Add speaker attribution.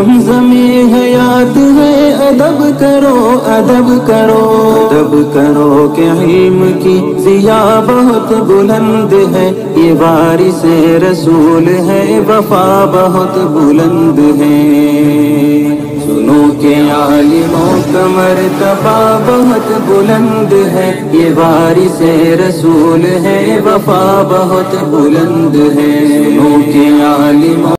Speaker 1: ज़मज़मे हयात है, अदब करो अदब करो अदब करो कि इल्म की ज़िया बहुत बुलंद है। ये वारिसे रसूल है, वफा बहुत बुलंद है। सुनो के आलिमों का मर्तबा बहुत बुलंद है। ये वारिसे रसूल है, वफा बहुत बुलंद है। सुनो के आलिमों